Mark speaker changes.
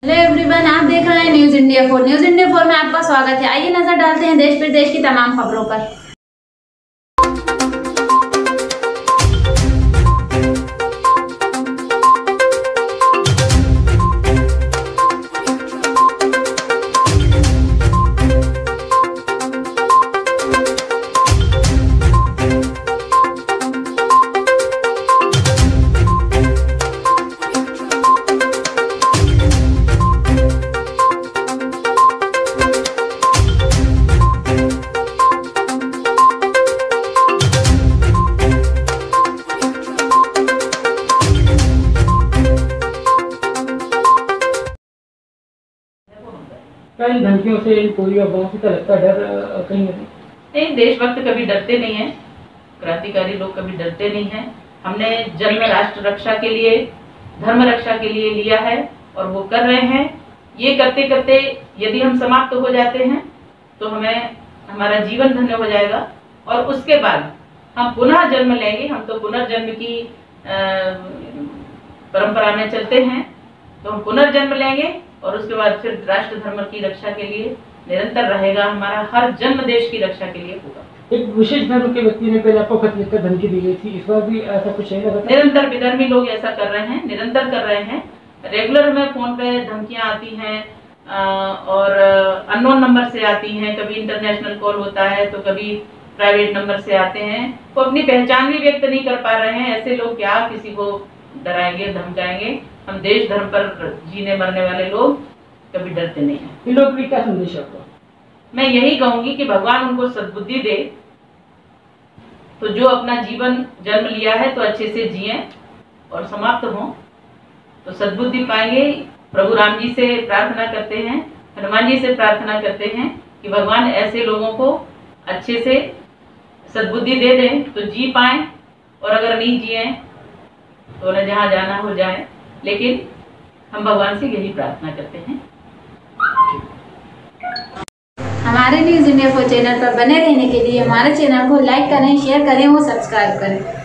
Speaker 1: Hello everyone, आप देख रहे हैं न्यूज इंडिया 4। न्यूज इंडिया 4 में आपका स्वागत है। आइए नजर डालते हैं देश प्रदेश की तमाम खबरों पर।
Speaker 2: क्या इन धमकियों से, इन कोई अफवाहों से लगता डर कहीं
Speaker 3: नहीं? देशभक्त कभी डरते नहीं हैं, क्रांतिकारी लोग कभी डरते नहीं हैं। हमने जन्म राष्ट्र रक्षा के लिए, धर्म रक्षा के लिए लिया है और वो कर रहे हैं। ये करते करते यदि हम समाप्त हो जाते हैं तो हमारा जीवन धन्य हो जाएगा और उसके बाद हम पुनः जन्म लेंगे। हम तो पुनर्जन्म की परंपरा में चलते हैं, तो हम पुनर्जन्म लेंगे और उसके बाद फिर राष्ट्र धर्म की रक्षा के लिए निरंतर रहेगा। हमारा हर जन्म देश की रक्षा के लिए होगा।
Speaker 2: एक विशेष धर्म के व्यक्ति ने पहले आपको खत लिखकर धमकी दी गई थी, इस बार भी ऐसा कुछ है?
Speaker 3: निरंतर विधर्मी लोग ऐसा कर रहे हैं, निरंतर कर रहे हैं। रेगुलर हमें फोन पे धमकियां आती हैं और अननोन नंबर से आती हैं। कभी इंटरनेशनल कॉल होता है तो कभी प्राइवेट नंबर से आते हैं। वो अपनी पहचान भी व्यक्त नहीं कर पा रहे हैं। ऐसे लोग क्या किसी को डराएंगे, धमकाएंगे? हम देश धर्म पर जीने मरने वाले लोग कभी डरते नहीं हैं।
Speaker 2: इन लोगों की क्या संदेश है आपको? मैं
Speaker 3: यही कहूंगी कि भगवान उनको सद्बुद्धि दे, तो जो अपना जीवन जन्म लिया है तो अच्छे से जिए और समाप्त हों तो सद्बुद्धि पाएंगे। प्रभु राम जी से प्रार्थना करते हैं, हनुमान जी से प्रार्थना करते हैं कि भगवान ऐसे लोगों को अच्छे से सद्बुद्धि दे दें तो जी पाए, और अगर नहीं जिए तो उन्हें जहाँ जाना हो जाए। लेकिन हम भगवान से यही प्रार्थना करते हैं।
Speaker 1: हमारे न्यूज इंडिया 4 चैनल पर बने रहने के लिए हमारे चैनल को लाइक करें, शेयर करें और सब्सक्राइब करें।